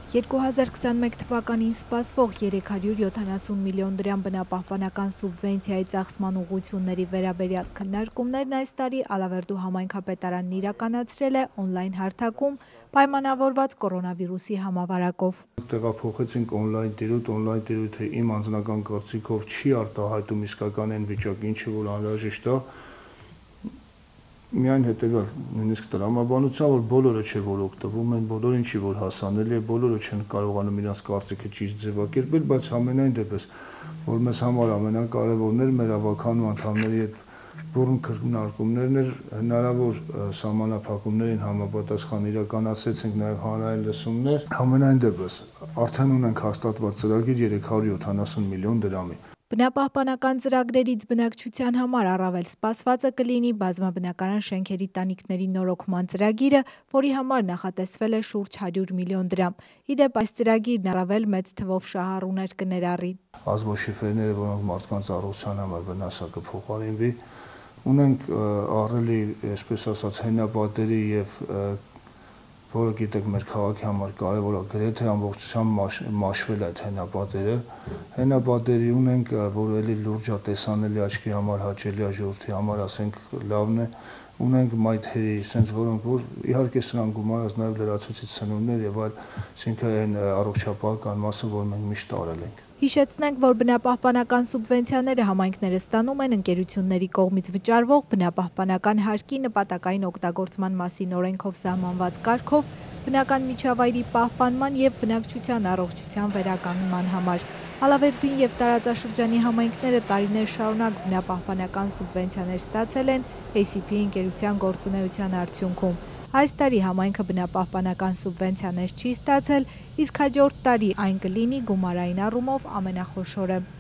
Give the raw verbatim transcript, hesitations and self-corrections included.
երկու հազար քսաներեք թվականին սպասվող երեք հարյուր յոթանասուն միլիոն դրամ բնապահպանական սուբվենցիայի ծախսման ուղղությունների վերաբերյալ քննարկումներն այս տարի Ալավերդու համայնքապետարանն իրականացրել է օնլայն հարթակում պայմանավորված կորոնավիրուսի համավարակով։ Տեղափոխեցինք օնլայն տիրույթ, օնլայն տիրույթը իմ անձնական կարծիքով չի արտահայտում իսկական այն վիճակը, ինչը որ անհրաժեշտ է։ Միայն հետևյալ նույնիսկ տրամաբանության, որ բոլորը չէ, որ օգտվում են, բոլորին չի, որ հասանելի է, բոլորը չեն կարողանում իրենց կարծիքը ճիշտ ձևակերպել, բայց համենայն դեպս, որ մեզ համար ամենակարևորն էր մեր ավականու անդամների հետ բուռն քննարկումներն էր, հնարավոր սահմանափակումներին համապատասխան իրականացրեցինք նաև հանրային լսումներ, համենայն դեպս արդեն ունենք հաստատված ծրագիր երեք հարյուր յոթանասուն միլիոն դրամի։ Բնապահպանական ծրագրերից բնակչության համար առավել սպասվածը կլինի բազմաբնակարան շենքերի տանիքների նորոգման ծրագիրը, որի համար նախատեսվել է շուրջ հարյուր միլիոն դրամ։ Ի դեպ, այս ծրագիրն առավել մեծ թվով շահառուներ կներառի։ Ազգաշիֆերները, որոնք մարդկանց առողջության համար վնասը կփոխարինվի, ունենք ահռելի, այսպես ասած, հենապատերի եւ որը գիտեք մեր քաղաքի համար կարևոր է, գրեթե ամբողջությամբ մաշվել այդ հենապատերը։ Հենապատերի ունենք, որ էլի լուրջ է, տեսանելի աչքի համար, հաճելի է ժողովրդի համար, ասենք լավն է։ Ունենք մայթերի, sense որոնք որ իհարկե սրանք գումարած նաև լրացուցիչ սնունդներ եւ այլ, այսինքն այն առողջապահական մասը, որ մենք միշտ արել ենք։ Հիշեցնենք, որ բնապահպանական սուբվենցիաները համայնքները ստանում են ընկերությունների կողմից վճարվող բնապահպանական հարկի նպատակային օգտագործման մասին օրենքով սահմանված կարգով բնական միջավայրի պահպանման եւ բնակչության առողջության վերականգնման համար։ Ալավերդին եւ տարածաշրջանի համայնքները տարիներ շարունակ բնապահպանական սուբվենցիաներ ստացել են A C P ընկերության գործունեության արդյունքում։ Այս տարի համայնքը բնապահպանական սուբվենցիաներ չի ստացել, իսկ հաջորդ տարի այն կլինի գումարային առումով ամենախոշորը։